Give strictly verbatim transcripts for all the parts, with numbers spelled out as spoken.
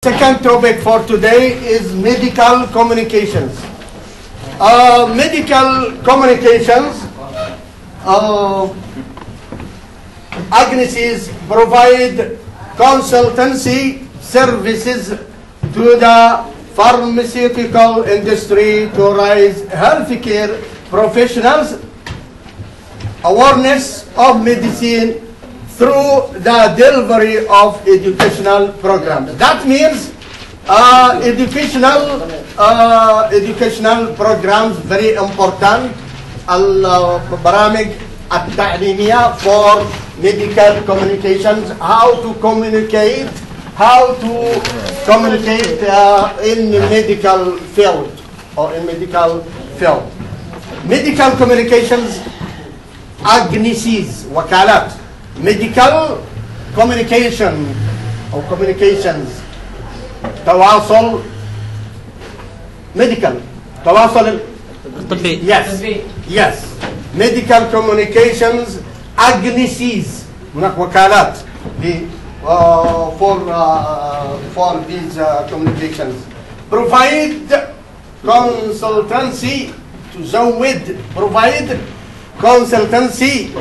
Second topic for today is medical communications. Uh, medical communications, uh, Agnesis provide consultancy services to the pharmaceutical industry to raise healthcare professionals' awareness of medicine through the delivery of educational programs. That means uh, educational uh, educational programs very important. البرامج التعليمية for medical communications, how to communicate, how to communicate uh, in the medical field or in medical field. Medical communications, Agnesis, وكالات. Medical communication or communications تواصل medical تواصل طبي yes yes medical communications Agnesis هناك وكالات uh, for uh, for these uh, communications provide consultancy تزود provide consultancy.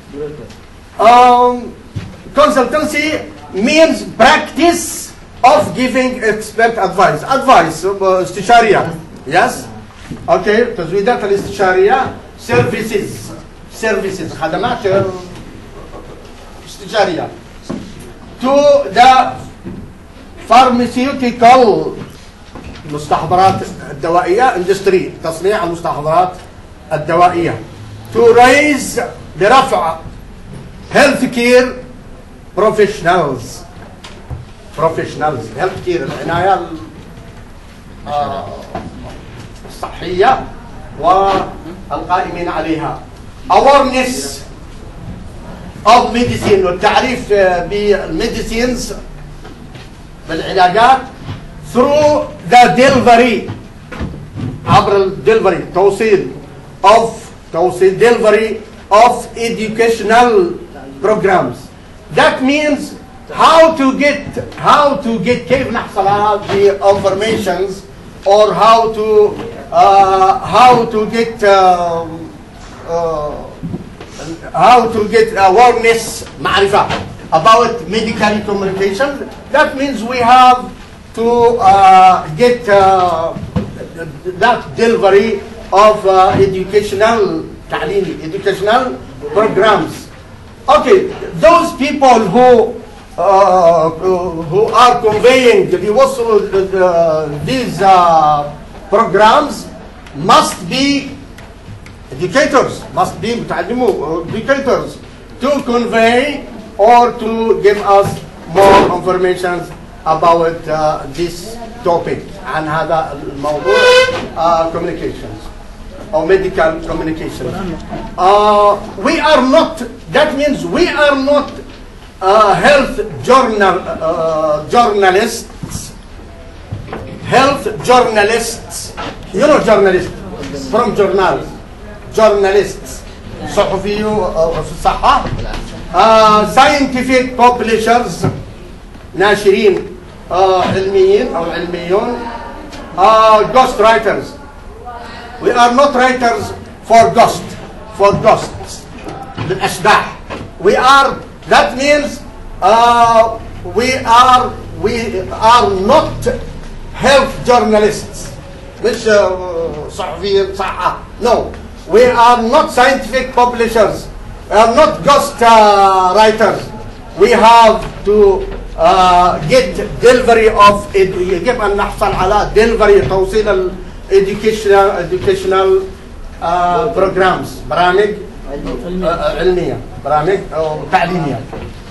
Um, consultancy means practice of giving expert advice. Advice, uh, استشارية. Yes? Okay. تزويدات الاستشارية. Services. Services. خدمات استشارية. To the pharmaceutical المستحضرات الدوائية industry. تصنيع المستحضرات الدوائية. To raise برفع healthcare professionals professionals healthcare العناية الصحية والقائمين عليها awareness of medicine والتعريف بالميديسينز بالعلاجات through the delivery عبر الدليفري توصيل of توصيل delivery of educational programs. That means how to get how to get كيف نحصل على the informations or how to uh, how to get uh, uh, how to get awareness معرفة about medical communication. That means we have to uh, get uh, that delivery of uh, educational تعليمي educational programs. Okay, those people who uh, who are conveying بيوصلوا these uh, programs must be educators, must be متعلمو educators to convey or to give us more information about uh, this topic عن هذا الموضوع uh, communications or medical communication. Uh, we are not, that means we are not uh, health journal, uh, journalists, health journalists, you know journalists, from journals, journalists, صحفي في الصحة, uh, scientific publishers, ناشرين uh, علميين أو علميون, uh, ghost writers. We are not writers for ghost, for ghosts, الأشباح. We are, that means uh, we are we are not health journalists. مش صحفيين صحة. No, we are not scientific publishers. We are not ghost uh, writers. We have to uh, get delivery of يجب أن نحصل على delivery توصيل educational educational uh, programs برامج علمية برامج أو تعليمية.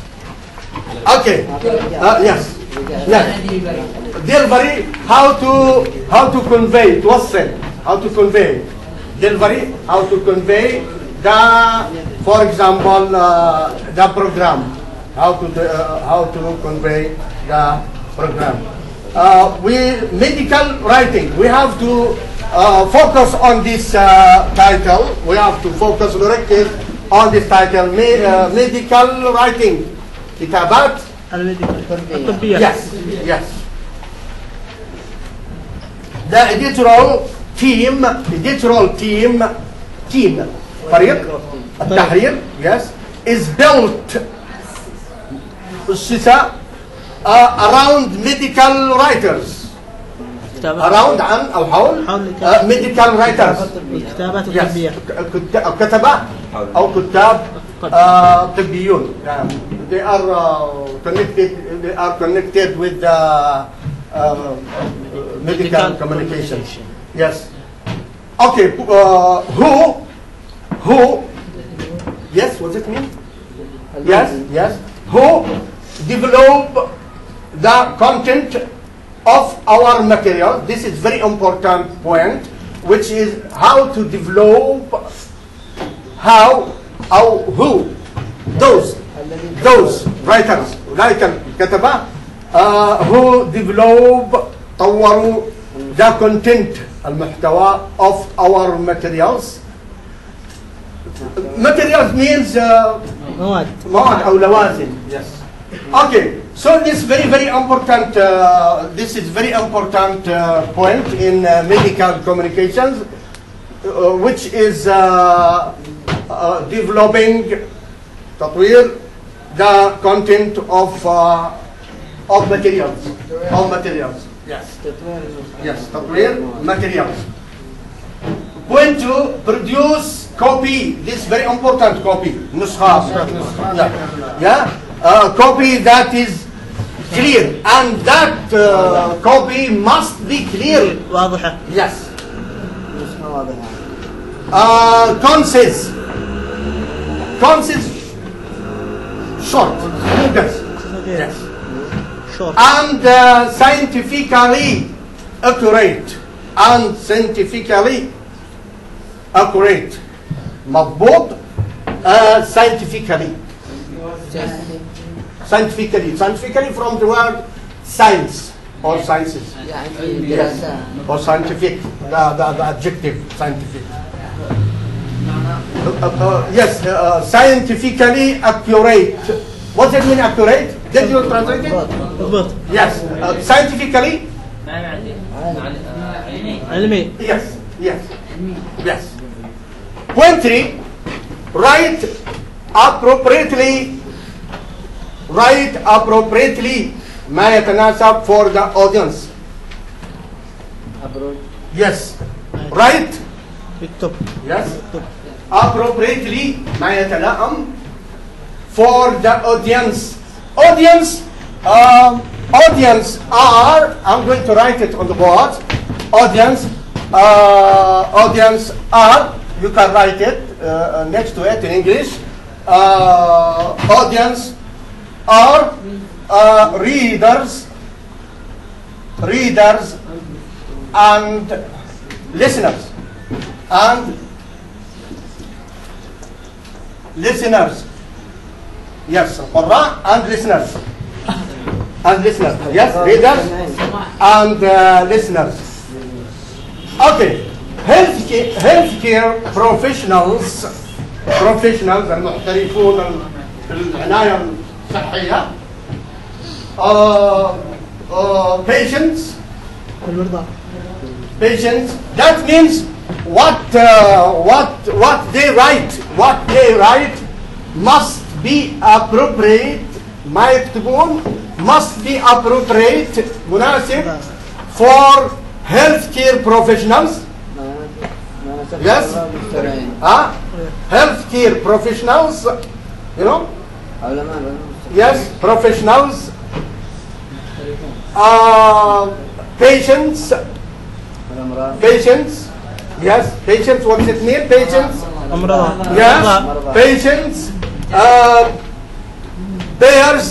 Okay. Uh, yes. Yes. Delivery. How to how to convey توصل how to convey delivery how to convey the for example uh, the program how to uh, how to convey the program. Uh, we medical writing. We have to uh, focus on this uh, title. We have to focus نركز on this title. Me, uh, medical writing. كتابات الطبية. Yes, yes. the editorial team editorial team team فريق التحرير yes is built الشتاء uh, around medical writers around عن أو حول uh, medical writers الكتابات yes الطبية كتبة أو كتاب uh, طبيون يعني they are uh, connected they are connected with the uh, medical communications yes okay uh, who who yes what does it mean yes yes who develop the content of our material. This is very important point, which is how to develop how or who those those writers writer كتبة uh, who develop طوروا the content المحتوى of our materials. Materials means uh, مواد مواد أو لوازم. Yes. Okay. So this very very important. Uh, this is very important uh, point in uh, medical communications, uh, which is uh, uh, developing تطوير the content of uh, of materials of materials. Yes. Yes. تطوير materials. Point to produce copy. This very important copy. نسخة. Yeah. Yeah. Uh, copy that is clear and that uh, copy must be clear. واضحة. Yes. Uh, concise. Concise. Short. Yes. Yes. Short. And uh, scientifically accurate. And scientifically accurate. مضبوط. Uh, scientifically. Scientifically, scientifically from the word science or sciences. Yes. Or scientific, the, the, the adjective scientific. Uh, uh, yes, uh, scientifically accurate. What does it mean accurate? Did you translate it? مضبوط. Yes. Uh, scientifically? علمي. Yes. Yes. Yes. Point three, write appropriately. Write appropriately ما يتناسب for the audience. Yes. Write. اكتب. Yes. Appropriately ما يتلائم for the audience. Audience. Um, audience are. I'm going to write it on the board. Audience. Uh, audience are. You can write it uh, next to it in English. Uh, audience. Are uh, readers, readers and listeners, and listeners. Yes, قراء and listeners, and listeners. Yes, readers and uh, listeners. Okay, healthcare, healthcare professionals, professionals المحترفون بالعناية صحية. Uh, uh, patients. المرضى. Patients. That means what uh, what what they write, what they write must be appropriate. ما يكتبون must be appropriate مناسب for healthcare professionals. Yes. Ah, healthcare professionals. You know. Yes, professionals, uh, patients, patients, yes, patients, what does it mean, patients? أمراض. Yes, patients, uh, payers,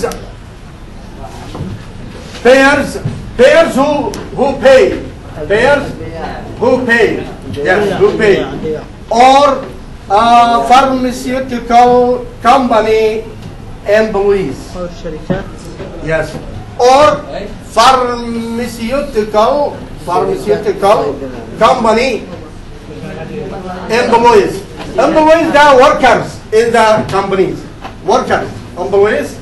payers, payers who, who pay, payers who pay, yes, who pay, or uh, pharmaceutical company employees. أو الشركات. Yes. Or pharmaceutical pharmaceutical company employees. Employees they are workers in the companies. Workers. Employees.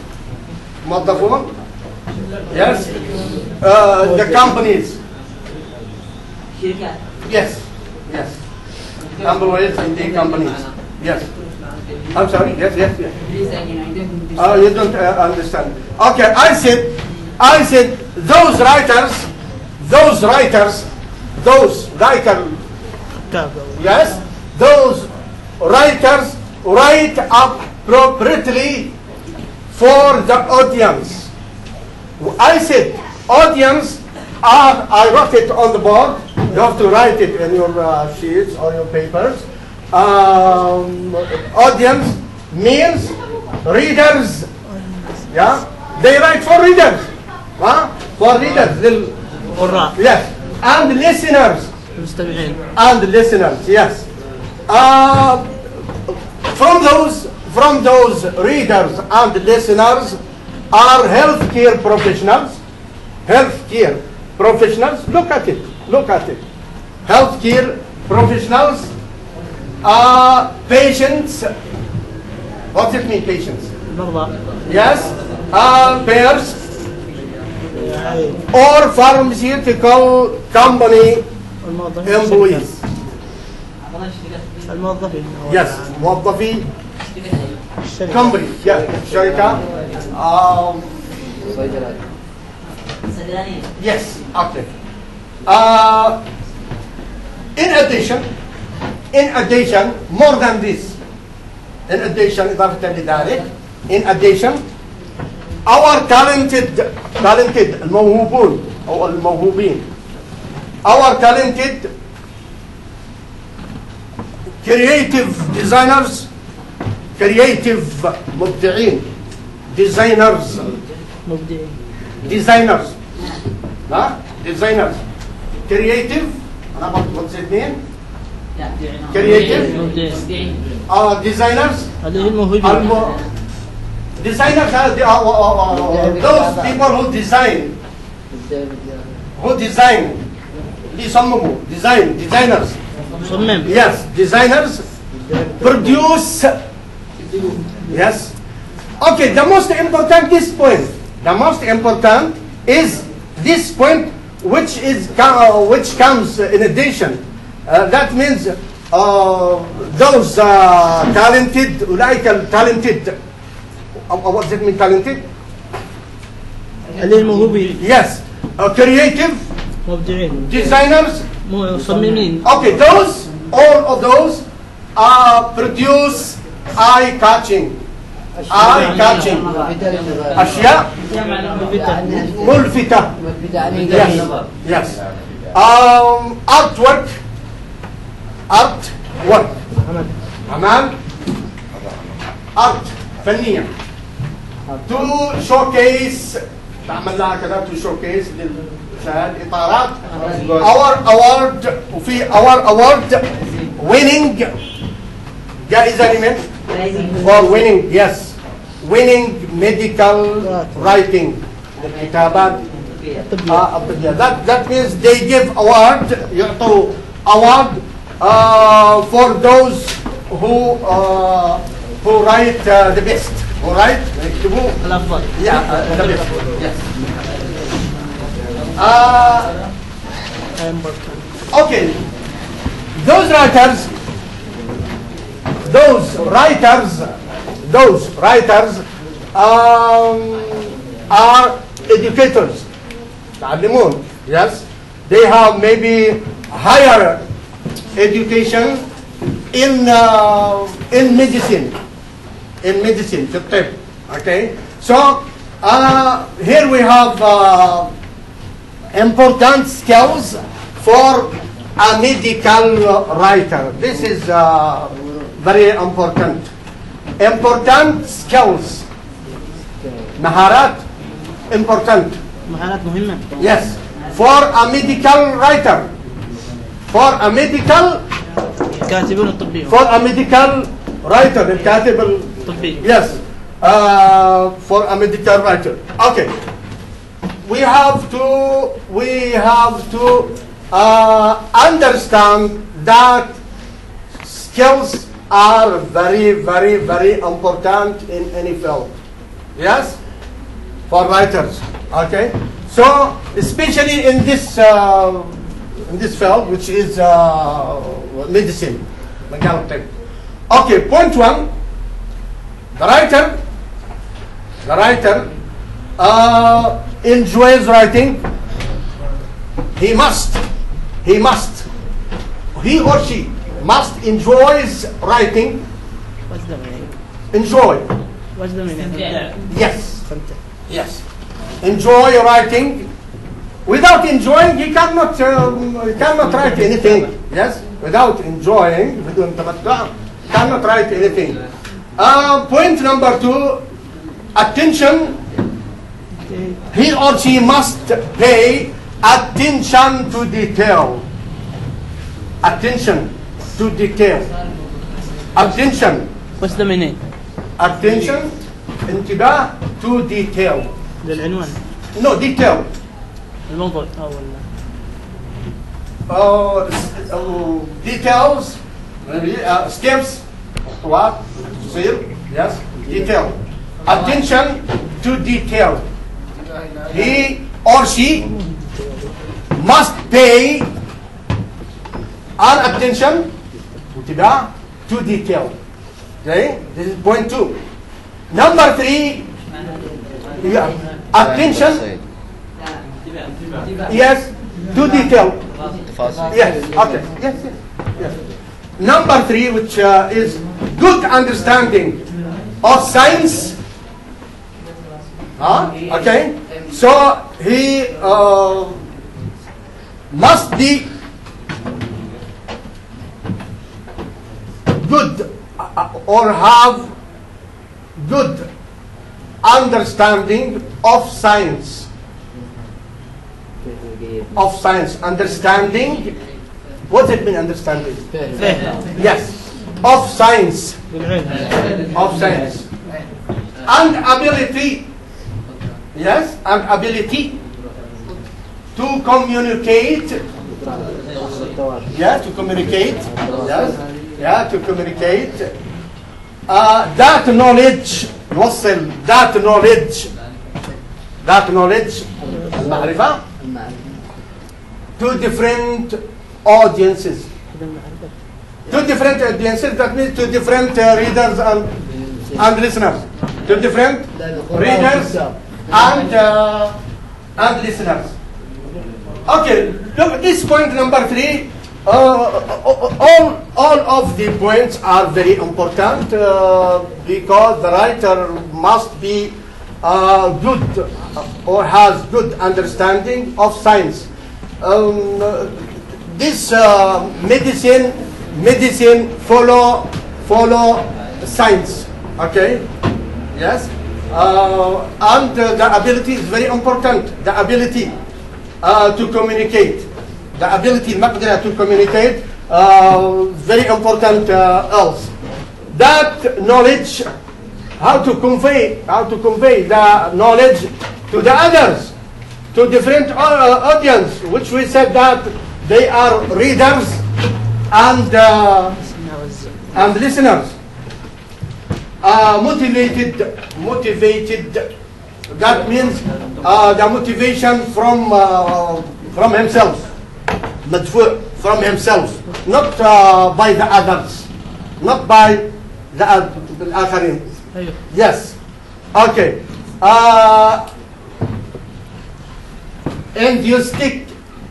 موظفون. Yes. Uh, the companies. شركات. Yes, yes. Employees in the companies. Yes. I'm sorry. Yes, yes, yes. Please, again, I don't Oh, you don't uh, understand. Okay, I said, I said those writers, those writers, those writers, كتاب yes, those writers write appropriately for the audience. I said audience, uh, I wrote it on the board. You have to write it in your uh, sheets or your papers. Um, audience means readers. Yeah, they write for readers. Huh? For readers. They'll- قراء Yes, and listeners. المستمعين. And listeners, yes. Uh, from those, from those readers and listeners are healthcare professionals. Healthcare professionals. Look at it. Look at it. Healthcare professionals. Uh, patients. What does it mean, patients? المرضى. Yes. Uh, payers أي. or pharmaceutical company الموظفين. employees. الموظفين. Yes, موظفي الشركة. company, yeah, شركة. Um, yes, okay. Uh, in addition, in addition, more than this, in addition, إضافة لذلك, in addition, our talented, talented الموهوبون أو الموهوبين, our talented creative designers, creative مبدعين, designers, مبدعين. designers, ها, designers, creative, أنا قلت what's it mean? Creative, مبدعين. uh, designers, اللي هي الموهوبين. الم- designers are the, uh, uh, uh, those people who design, who design, يصمموا, design, designers. مصمم. Yes, designers produce. Yes. Okay, the most important this point. The most important is this point, which is uh, which comes in addition. Uh, that means uh, those uh, talented, like talented. Uh, what does it mean, talented? اللي هي الموهوبين. Yes, uh, creative مبدعين. designers. مصممين. Okay, those, all of those uh, produce eye-catching, eye-catching أشياء ملفتة. Yes, yes. Um, artwork, artwork, عمل. أعمال art فنية. To showcase, تعمل لها كذا to showcase للإطارات. Our award وفي our award winning جائزة لمن؟ for winning, yes, winning medical writing الكتابات آه، الطبية. that that means they give award, يعطوا award uh, for those who uh, who write uh, the best, who write يكتبوا الأفضل. yeah uh, the best, yes. Uh, okay, those writers, those writers, those writers um, are educators. تعلمون, yes, they have maybe higher education in uh, in medicine, in medicine, في الطب. Okay, so uh, here we have. Uh, important skills for a medical writer. This is uh, very important. Important skills. مهارات important. مهارات مهمة. Yes. For a medical writer. For a medical. الكاتبون الطبيون. For a medical writer. الكاتب ال- طبي. Yes. Uh, for a medical writer. Okay. We have to we have to uh, understand that skills are very very very important in any field. Yes, for writers. Okay, so especially in this uh, in this field, which is uh, medicine. Okay, point one. The writer, the writer uh, enjoys writing. He must, he must, he or she must enjoys writing. What's the meaning? Enjoy. What's the meaning? Yes. Yes. Enjoy writing. Without enjoying, he cannot, um, he cannot write anything. Yes. Without enjoying, cannot write anything. Uh, point number two, attention. He or she must pay attention to detail. Attention to detail. Attention. What's the meaning? Attention. انتباه to detail. للعنوان. No, detail. الموضوع أو ولا. Uh, uh, details. Uh, steps. What? See? Yes. Detail. Attention to detail. He or she must pay our attention to detail. Okay, this is point two. Number three, yeah, attention. Yes, to detail. Yes, okay, yes, yes, yes. Number three, which uh, is good understanding of science. Huh? Okay, so he uh, must be good uh, or have good understanding of science. Of science, understanding. What does it mean, understanding? Yes, of science. Of science. And ability. Yes, and ability to communicate. Yeah, to communicate. Yes, yeah, to communicate. Uh, that knowledge, وصل that knowledge, that knowledge, المعرفة, to different audiences. To different audiences, that means to different uh, readers and, and listeners. To different readers and uh, and listeners. Okay, look, this point number three. Uh, all all of the points are very important uh, because the writer must be uh, good or has good understanding of science. Um, this uh, medicine medicine follow follow science. Okay, yes. Uh, and uh, the ability is very important. The ability uh, to communicate, the ability المقدرة to communicate, uh, very important. Uh, else, that knowledge, how to convey, how to convey the knowledge to the others, to different uh, audience, which we said that they are readers and uh, and listeners. Uh, motivated, motivated. That means uh, the motivation from uh, from himself, مدفوع from himself, not uh, by the others, not by the الآخرين. Yes. Okay. Uh, enthusiastic,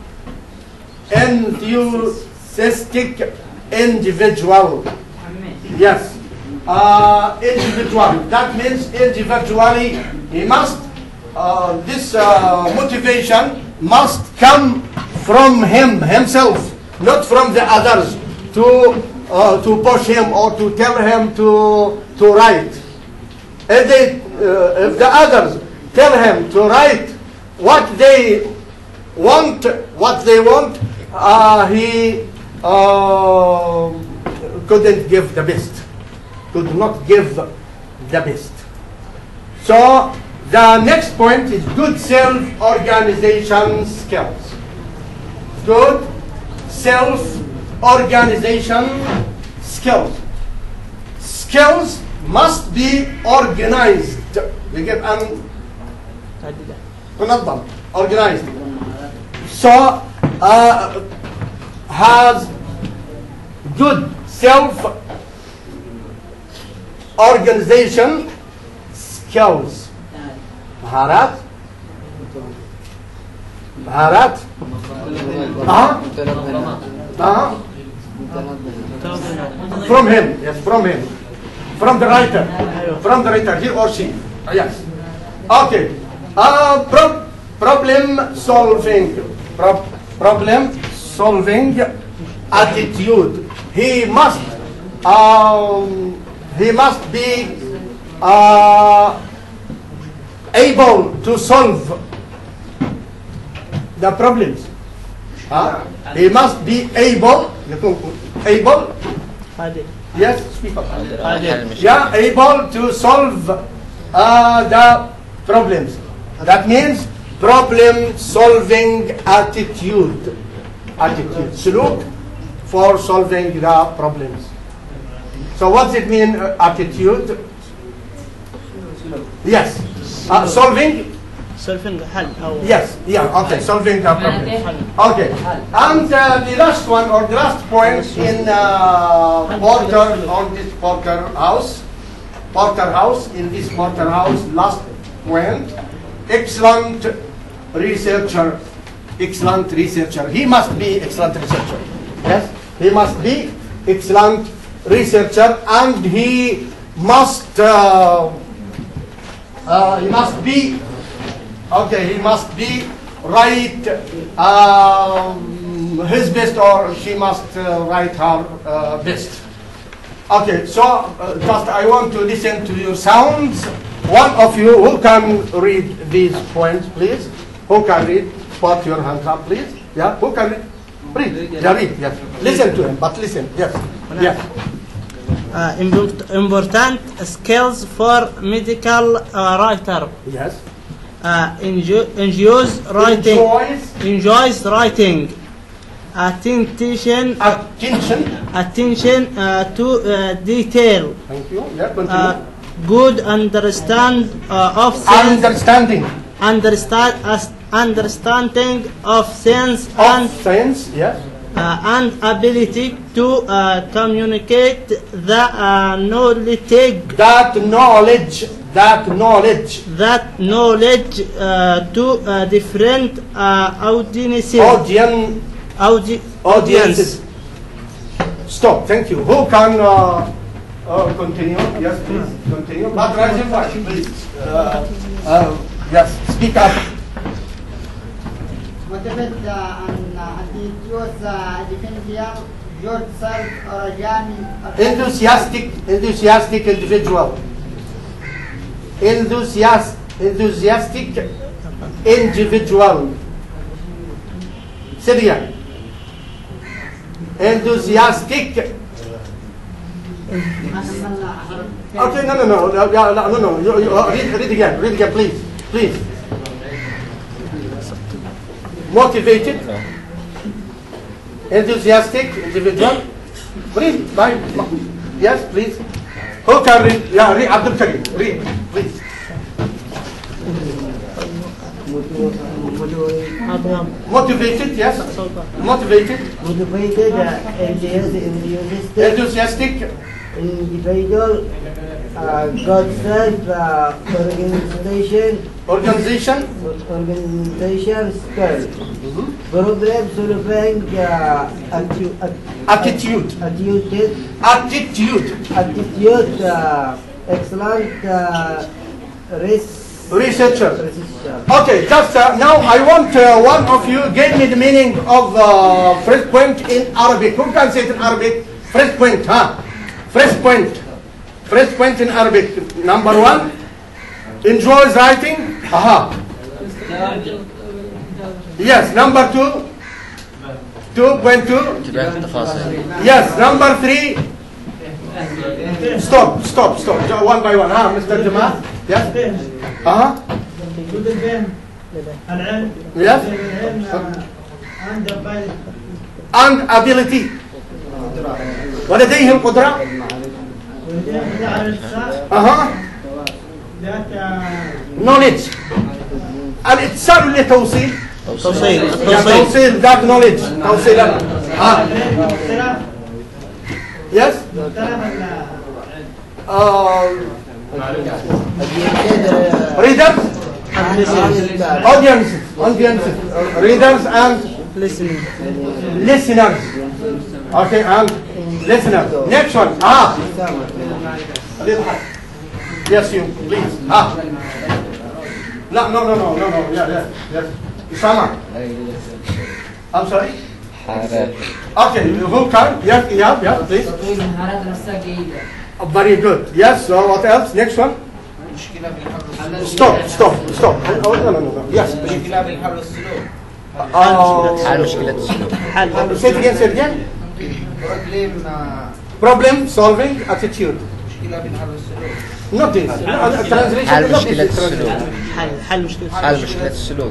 enthusiastic individual. Yes. Uh, individual. That means individually he must, uh, this uh, motivation must come from him, himself, not from the others to, uh, to push him or to tell him to, to write. If, they, uh, if the others tell him to write what they want, what they want, uh, he uh, couldn't give the best. Could not give the best. So the next point is good self-organization skills. Good self-organization skills. Skills must be organized. يجب أن تنظم, organized. So uh, has good self organization skills. مهارات مهارات اه اه from him, yes, from him, from the writer, from the writer, he or she, uh, yes. Okay, uh, pro problem solving, pro problem solving attitude. He must, um, he must be uh, able to solve the problems. Huh? He must be able, able, قادر yes, speak up. قادر Yeah, able to solve uh, the problems. That means problem solving attitude. Attitude. Suluk for solving the problems. So what does it mean, uh, attitude? Yes. Uh, solving? سولفنج حل أو Yes. Yeah, okay. Solving the problem. Okay. And uh, the last one or the last point in uh, Porter, on this Porter house, Porter house, in this Porter house, last point, excellent researcher, excellent researcher. He must be excellent researcher. Yes, he must be excellent researcher, and he must, uh, uh, he must be, okay, he must be write um, his best, or she must uh, write her uh, best. Okay, so uh, just I want to listen to your sounds. One of you who can read these points, please. Who can read? Put your hands up, please. Yeah, who can read? Read. Yeah, read. Yes. Listen to him, but listen. Yes. Yes. uh, import- important skills for medical uh, writer. Yes. Uh, enjo- enjoys writing. Enjoys. Enjoys writing. Attention. Attention. Attention uh, to uh, detail. Thank you. Yeah, continue. Uh, good understand uh, of things. Understanding Understand as understanding of sense of and science. Yes. uh, and ability to uh, communicate the uh, knowledge That knowledge. That knowledge. that knowledge uh, to uh, different uh, audiences. Audience. Audi- Audiences. Stop. Thank you. Who can uh, uh, continue? Yes, please continue. But Rajiv, please. Uh, uh, yes, speak up. Motivate uh, and uh, attitudes, uh, definition, good self, origami, Enthusiastic, enthusiastic individual. Enthusiast, enthusiastic individual. Syria. Enthusiastic. Okay, no, no, no, no, no, no, no. You, you, uh, read, read again, read again, please, please. Motivated, enthusiastic individual. Read, by, yes, please. Who can read? Yeah, read, Abdul Karim, read, please. Motivated, yes. Motivated, Motivated, uh, enthusiastic, enthusiastic, individual, uh, God self, uh, organization, organization, organization skill, problem solving, uh, atti- at- attitude, attitude, attitude, attitude, uh, excellent, uh, res- researcher. researcher. Okay, just uh, now I want uh, one of you give me the meaning of uh, first point in Arabic. Who can say it in Arabic? First point, huh? First point. First point in Arabic. Number one, enjoys writing. Aha. Yes. Number two, two point two. Yes. Number three. Stop, stop, stop. One by one. Huh, Mister Jamal? Yes. Uh-huh. Yes. And ability. ولديهم قدرة. أها. knowledge. الاتصال ولا توصيل؟ توصيل يعني توصيل that knowledge. توصيل Ah. Yes. Uh, readers, audience, audience, readers and Listening. listeners. Okay, and listeners. Next one. Ah. Yes, you please. Ah. No, no, no, no, no, no. Yeah, yeah, yes. Isama. I'm sorry. Okay, who can? Yeah, yeah, yeah, please. Oh, very good. Yes. So what else? Next one. Stop, stop, stop. Oh, no, no, no, no. Yes. Uh, حل مشكلة السلوك. حل. say it again, say it again. Problem solving attitude. Not this. No, translation حل is not مشكلة this. السلوك. حل حل مشكلة. حل مشكلة السلوك.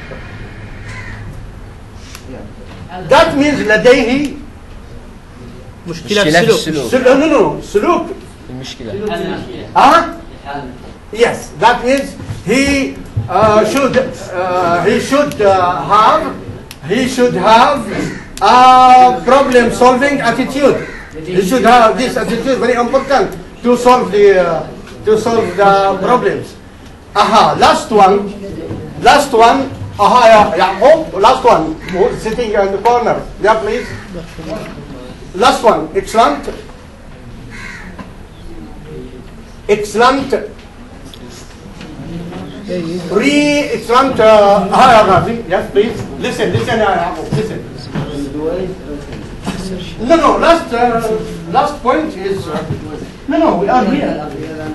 That means لديه مشكلة مشكلة السلوك. السلوك. سل- no, no, no. سلوك. المشكلة. Huh? Yes. That means he uh, should uh, he should uh, have he should have a problem solving attitude. He should have this attitude, very important to solve the uh, to solve the problems. Aha. Last one. Last one. Aha. Yeah. yeah. Oh, last one. Who's sitting in the corner? Yeah, please. Last one. Excellent. Excellent. Re excellent. Uh, ah, Razi. Yes, please. Listen, listen, uh, listen. No, no. Last, uh, last point is. Uh, no, no. We are here.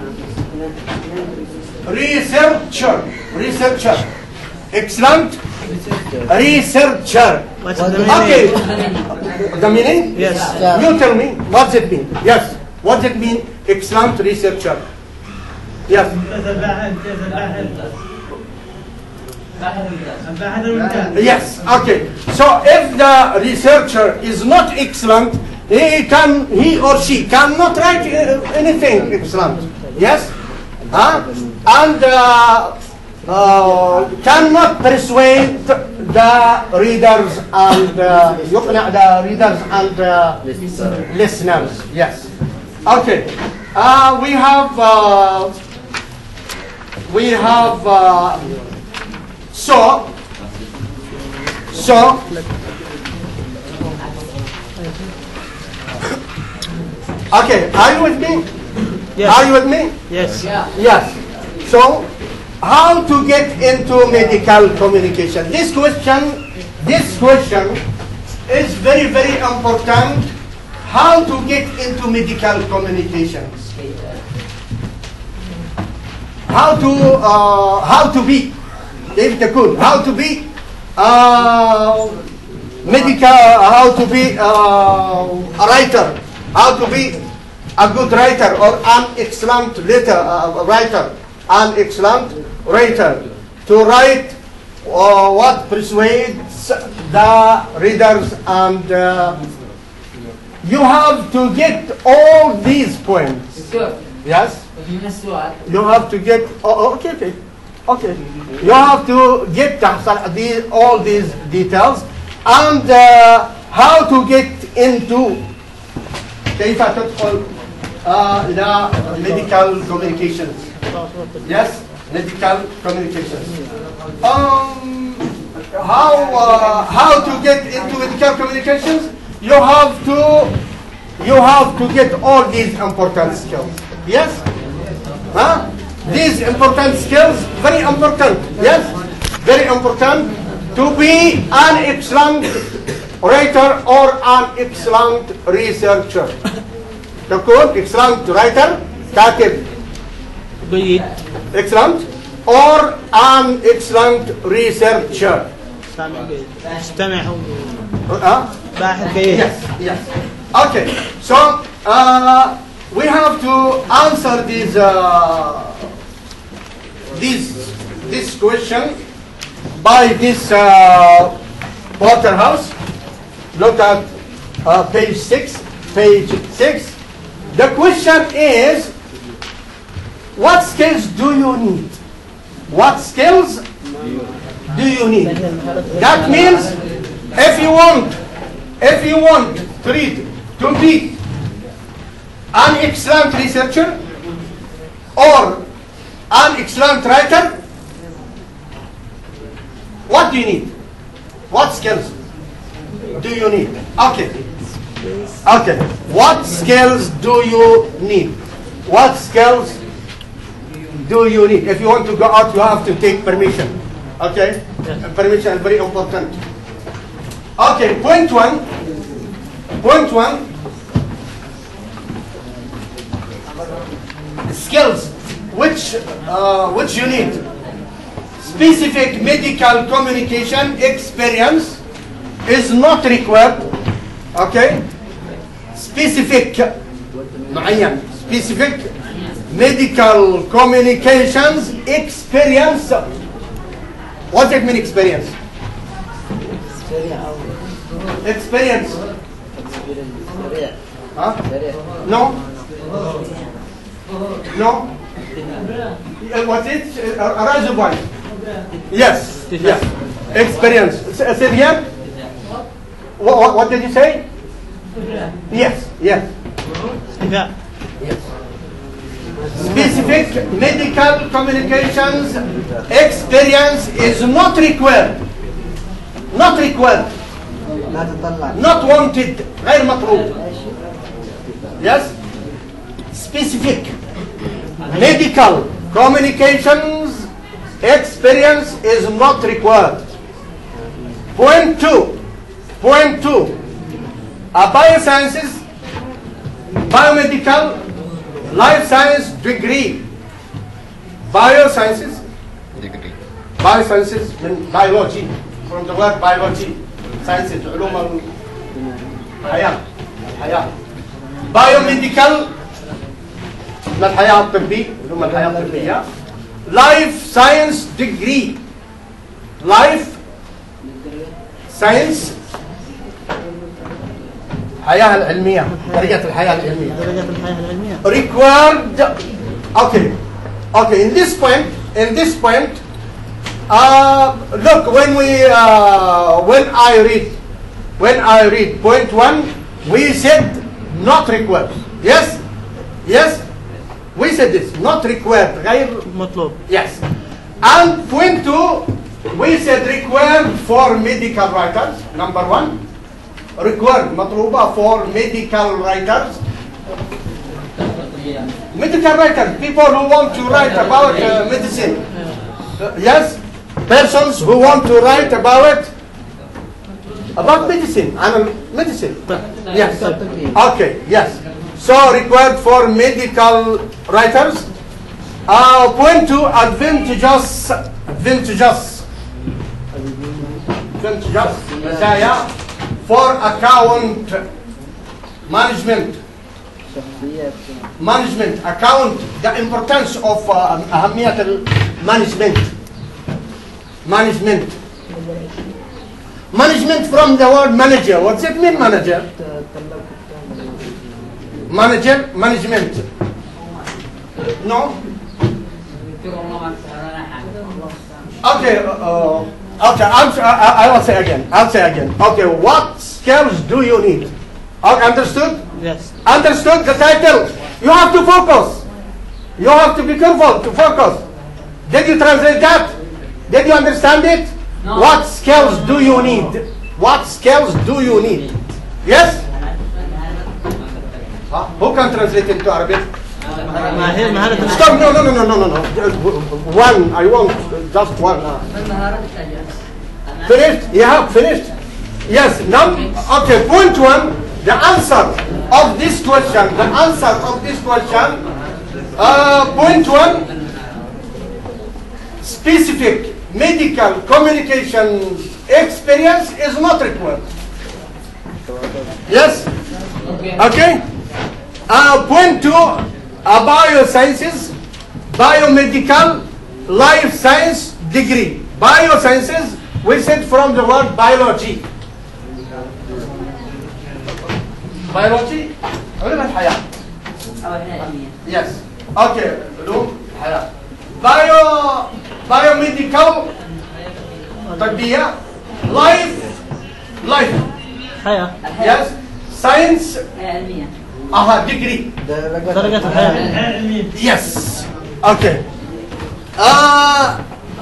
Researcher. Researcher. Excellent. Researcher. What's the meaning? Okay. The meaning? Yes. You tell me. What's it mean? Yes. What does it mean? Excellent researcher. Yes. Yes. Okay. So if the researcher is not excellent, he can, he or she cannot write uh, anything excellent. Yes. Huh? And uh, uh, cannot persuade the readers and uh, يقنع the readers and uh, listeners. Yes. Okay. Uh, we have uh, we have uh, so so okay. Are you with me? Yes. Are you with me? Yes. Yes. So, how to get into medical communication? This question, this question is very, very important. How to get into medical communications? How to, uh, how to be, if they could, how to be uh, medical, how to be uh, a writer, how to be a good writer or an excellent letter, uh, writer, an excellent writer, to write uh, what persuades the readers, and uh, you have to get all these points. Yes? You have to get, oh, okay, okay, okay. You have to get the, all these details, and uh, how to get into كيف تدخل uh, إلى medical communications. Yes, medical communications. Um, how uh, how to get into medical communications? You have to you have to get all these important skills. Yes, huh? These important skills, very important. Yes, very important to be an excellent writer or an excellent researcher. تكون excellent writer كاتب جيد. excellent or an excellent researcher. استمع جيد. استمع Uh, باحث جيد. yes, yes. Okay, so uh, we have to answer these uh, these this question by this uh, Waterhouse. Look at uh, page six. Page six. The question is, what skills do you need? What skills do you need? That means if you want if you want to read, to be an excellent researcher or an excellent writer, what do you need? What skills do you need? Okay. Okay. What skills do you need? What skills do you need? If you want to go out, you have to take permission. Okay? Yes. Permission is very important. Okay, point one. Point one. Skills which uh, which you need. Specific medical communication experience is not required. Okay? Specific معين. Specific medical communications experience. What does it mean, experience? Experience. Huh? No? No? Uh, What's it? Uh, Arise of one. Yes. Yes. Experience. S- Say it again. What, what, what did you say? Yes. Yes. استفاء. Yes. Specific medical communications experience is not required. Not required. لا تطلع. Not wanted. غير مطلوب. Yes. Specific medical communications experience is not required. Point two. Point two. A biosciences, biomedical, life science degree. Biosciences, degree. biosciences من biology, from the word biology, sciences, علوم الحياة. الحياة. biomedical من الحياة الطبية، علوم الحياة الطبية. life science degree. life science الحياة العلمية، درجة الحياة العلمية. درجات الحياة العلمية. Required. Okay. Okay. In this point, in this point, uh, look, when we, uh, when I read, when I read point one, we said not required. Yes. Yes. We said this, not required. غير مطلوب. Yes. And point two, we said required for medical writers. Number one, required مطلوبة for medical writers. Medical writers, people who want to write about uh, medicine. Uh, yes, persons who want to write about about medicine and medicine. Yes. Okay. Yes. So required for medical writers. Uh, point two, advantageous, advantageous, advantageous مزايا for account management. شخصيات. Management, account, the importance of uh, أهمية المانجمنت. Management. Management from the word manager. What's it mean, manager? Manager, management. No? Okay, uh, okay, I'll, I, I will say again. I'll say again. Okay, what skills do you need? Okay, understood? Yes. Understood the title? You have to focus. You have to be careful to focus. Did you translate that? Did you understand it? No. What skills do you need? What skills do you need? Yes? Huh? Who can translate into Arabic? ماهر مهارة Stop! No, no, no, no, no, no, no. Just one. I want just one. Finished? Yeah, finished. Yes. Now, okay. Point one. The answer of this question. The answer of this question. Uh, point one. Specific medical communication experience is not required. Yes. Okay. Uh, point two. A biosciences, biomedical, life science degree. Biosciences, we said from the word biology. Biology, علوم الحياة. Yes. Okay. علوم الحياة. Bio, biomedical, طبية, life, life. الحياة. Yes. Science. علمية. Aha, degree. درجة الحياة. Yes. Okay. Uh,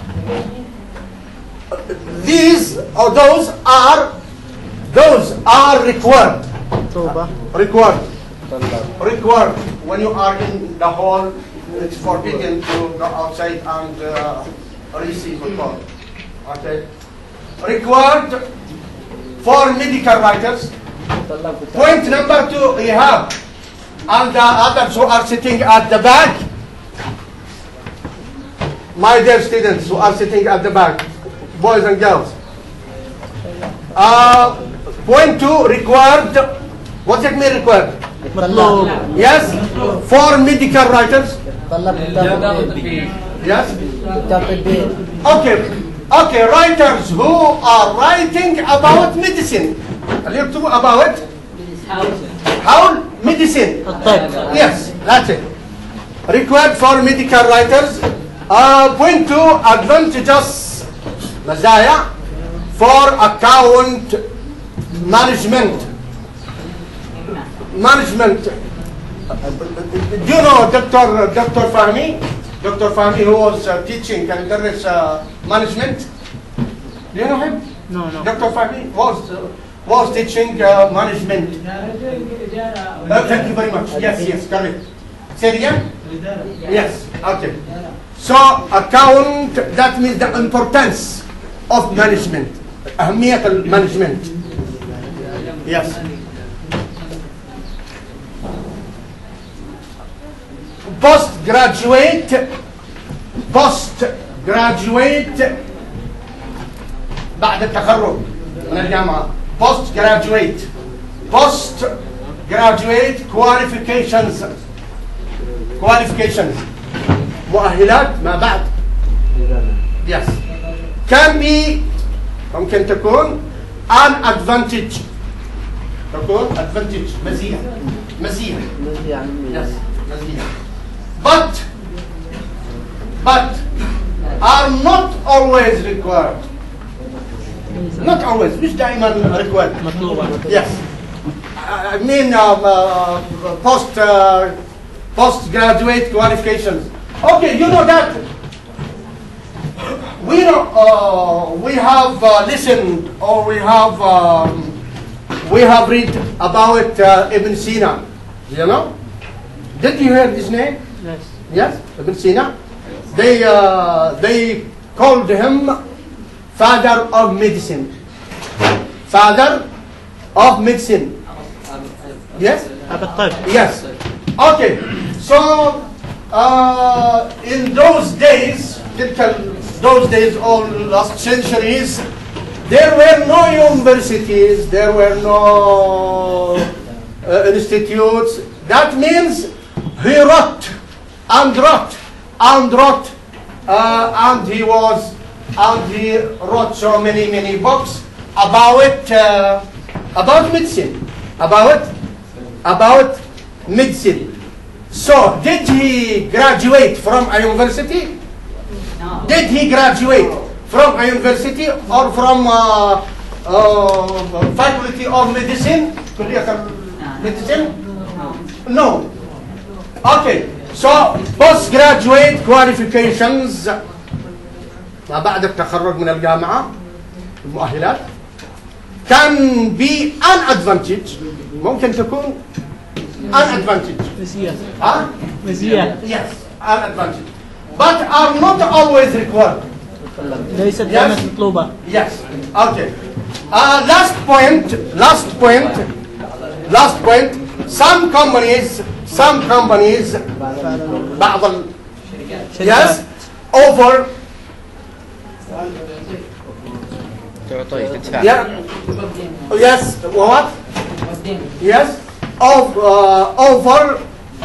these or those are those are required. طوبة. Required. Required. When you are in the hall, it's forbidden to go outside and uh, receive a call. Okay. Required for medical writers. Point number two, we have, and the others who are sitting at the back, my dear students who are sitting at the back, boys and girls. Uh, point two, required. What does it mean required? مطلوب. Yes, for medical writers. Yes. Okay, okay, writers who are writing about medicine. اللي يكتبوا about how medicine. الطب. Yes, that's it. Required for medical writers. Uh, point two, advantages, مزايا for account management. Management. Do you know Doctor Doctor Fahmi? Doctor Fahmi, who was uh, teaching and درس uh, management. Do you know him? No, no. Doctor Fahmi was uh, was teaching uh, management. Uh, thank you very much. Yes, yes, correct. Say it again. Yes. Okay. So account, that means the importance of management. أهمية المانجمنت. Yes. Postgraduate, postgraduate بعد التخرج من الجامعة. Postgraduate, postgraduate qualifications, qualifications, مؤهلات ما بعد. Yes. Can be, ممكن تكون an advantage. تكون advantage مزية مزية. Yes. مزية. But, but are not always required. Not always. مش دائما required. مطلوبة. Yes. I mean um, uh, post uh, postgraduate qualifications. Okay, you know that we know uh, we have uh, listened or we have um, we have read about uh, Ibn Sina. You know? Did you hear his name? Yes. Yes, Ibn Sina. They uh, they called him father of medicine. Father of medicine. Yes? أبو الطب. Yes. Okay. So uh, in those days, those days, all last centuries, there were no universities, there were no uh, institutes. That means he wrote and wrote and wrote, uh, and he was, and he wrote so many, many books about uh, about medicine, about about medicine. So, did he graduate from a university? No. Did he graduate from a university or from uh, uh, faculty of medicine? كلية medicine? No. Okay. So, postgraduate qualifications ما بعد التخرج من الجامعة المؤهلات can be an advantage. ممكن تكون an advantage. مزية. Huh? مزية. Yes, an advantage. But are not always required. ليست Yes. دائما مطلوبة. Yes. Okay. Uh, last point. Last point. Last point. Some companies. Some companies. بعض ال Yes. Over. تعطي تدفع. Yeah. Yes. What? Yes. Of uh, over.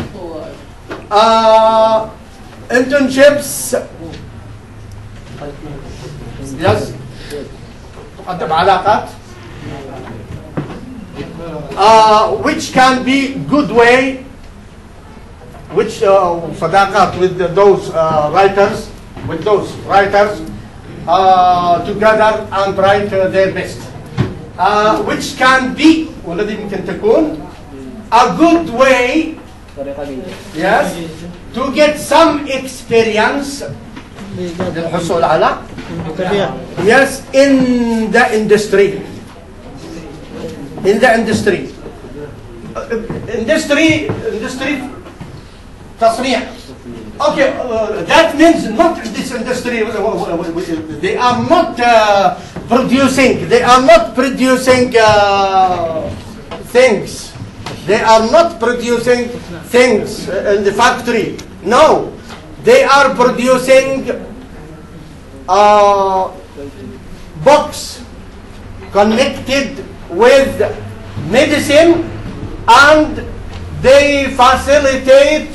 Uh, internships. Yes. تقدم علاقات. Uh, which can be good way. Which uh, صداقات with those uh, writers, with those writers uh, together and write uh, their best. uh, which can be والذي يمكن تكون a good way, طريقة جيدة. yes, to get some experience للحصول على yes in the industry in the industry uh, industry industry تصنيع. Okay, uh, that means not this industry, they are not uh, producing, they are not producing uh, things. They are not producing things in the factory. No, they are producing a box connected with medicine, and they facilitate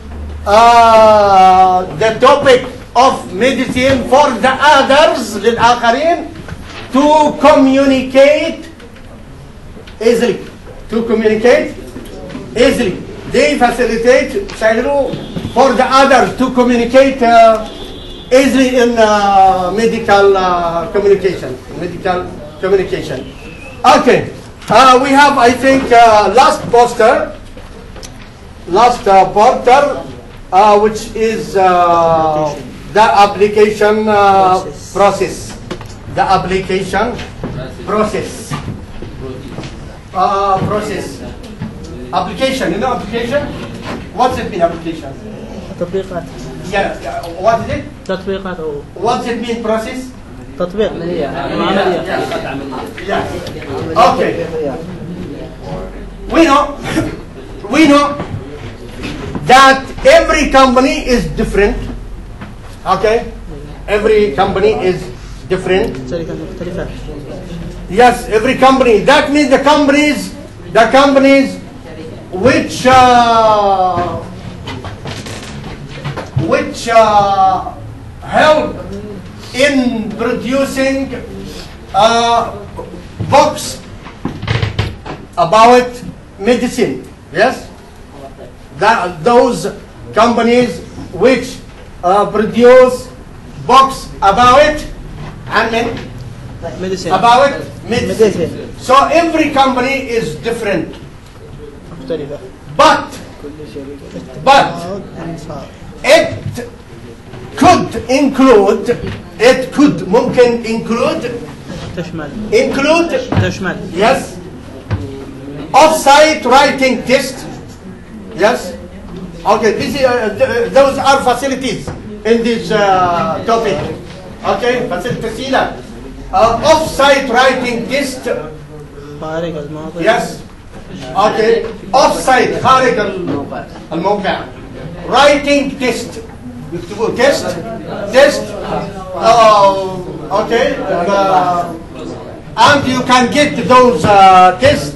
uh, the topic of medicine for the others للآخرين to communicate easily. To communicate easily. They facilitate for the others to communicate uh, easily in uh, medical uh, communication. Medical communication. Okay. Uh, we have, I think, uh, last poster. Last uh, poster, uh, which is uh, the application uh, process. The application process. Uh, process. Application, you know application? What's it mean, application? تطبيقات. Yeah, yeah. What is it? تطبيقات أو What's it mean, process? تطبيق. عملية. عملية. Yeah. Okay. We know, we know that every company is different. Okay? Every company is different. شركات مختلفة. Yes, every company. That means the companies, the companies which uh, which uh, help in producing uh, books about medicine. Yes, that those companies which uh, produce books about it and then medicine. about medicine. medicine. So every company is different. مختلفة. But but it could include it could ممكن include تشمل. include تشمل. yes off-site writing test. Yes. Okay. This is, uh, th those are facilities in this uh, topic. Okay. Facilities. Uh, off-site writing test. خارج الموقع. Yes. Okay. Off-site خارج الموقع. Writing test. يكتبوا test. Test. Uh, okay. Uh, and you can get those uh, tests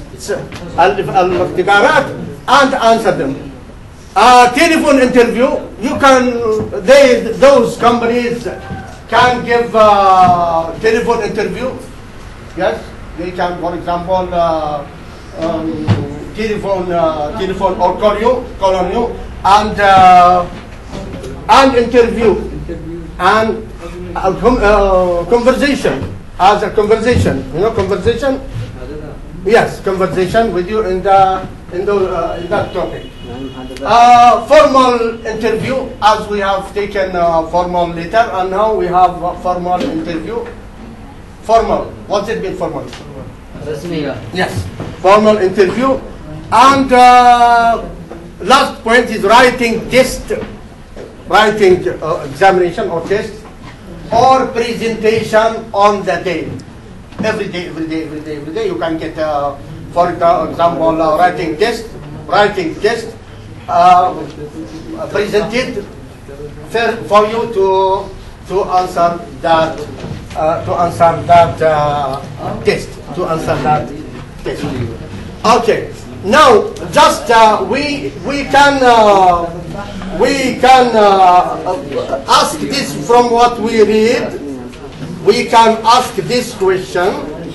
الاختبارات and answer them. Uh, telephone interview. You can. They those companies can give uh, telephone interview. Yes, they can, for example, uh, um, telephone, uh, telephone or call you, call on you, and uh, and interview, and uh, com uh, conversation as a conversation. You know, conversation. Yes, conversation with you in the in the uh, in that topic. Uh, formal interview, as we have taken uh, formal letter, and now we have a formal interview. Formal. What's it mean, formal? رسمية. Yes, formal interview. And uh, last point is writing test, writing uh, examination or test, or presentation on the day. Every day, every day, every day, every day you can get, uh, for example, uh, writing test, writing test, uh, presented for, for you to to answer that uh, to answer that uh, test, to answer that test. Okay. Now, just uh, we we can uh, we can uh, ask this from what we read. We can ask this question.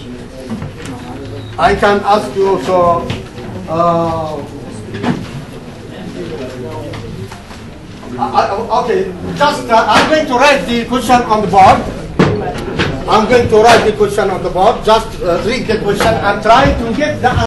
I can ask you so. Uh, I, I, okay, just uh, I'm going to write the question on the board. I'm going to write the question on the board. Just uh, read the question and try to get the